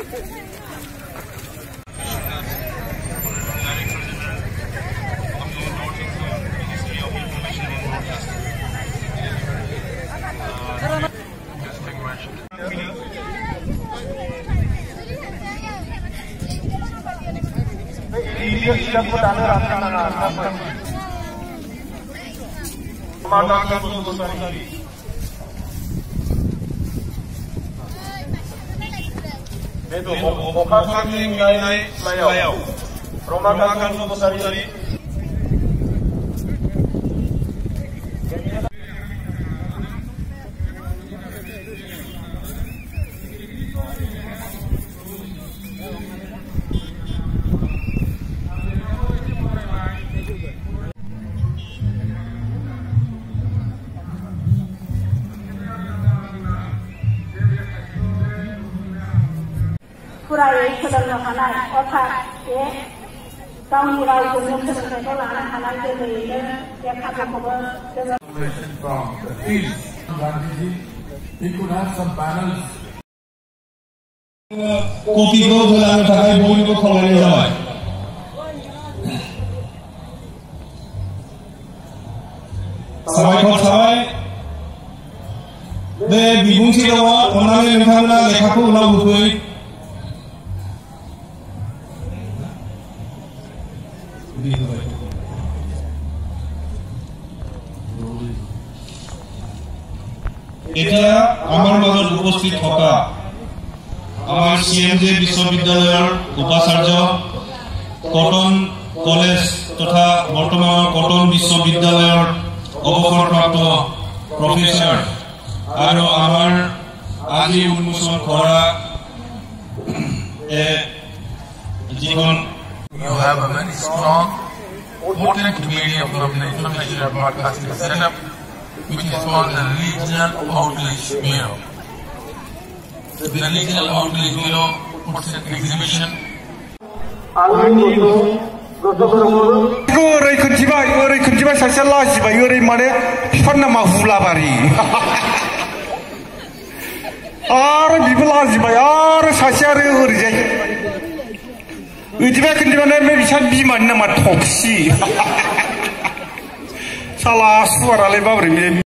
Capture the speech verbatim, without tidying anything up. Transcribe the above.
Itu bukan saking gaya layau, romakan suatu sari. फुरायै सोलोंनो हानाय अर्थात बे गावनि रावजोंनो सोलोंथाइखौ लानो हानाय गोरलैयैनो बे खाबुखौबो जोङो कपिखौ होलांनो थाखाय बयनिबो खावलायनाय जाबाय। साबायखर थाबाय। बे बिबुंथि दङ, अन्नानै नोंथांमोना लेखाखौ उनाव होफै। এতিয়া আমাৰ মাজত উপস্থিত থকা আমাৰ চি এম জে বিশ্ববিদ্যালয়ৰ উপাচাৰ্য, কটন কলেজ তথা বৰ্তমানৰ কটন বিশ্ববিদ্যালয়ৰ অৱসৰপ্ৰাপ্ত প্ৰফেচাৰ আৰু আমাৰ আজি উন্মোচন কৰা যিখন You have a very strong, potent medium from the information and broadcasting setup, which is called the Regional Outreach Bureau. The Regional Outreach Bureau puts an exhibition. ओरै खोन्थिबाय ओरै खोन्थिबाय सासेया लाजिबाय ओरै माने बिफान नामा हुलाबारि आरो बिबो लाजिबाय आरो सासे आरो ओरैजाय बिदिबा खोन्थिबाय बे बिसा बिमानि नामा थफसि साला सुवारालाय माबोरै